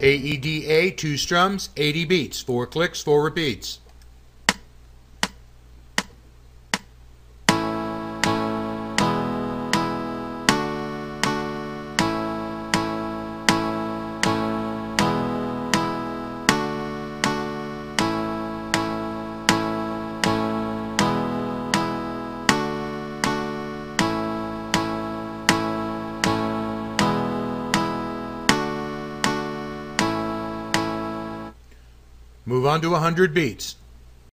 AEDA, 2 strums, 80 beats, 4 clicks, 4 repeats. Move on to 100 beats.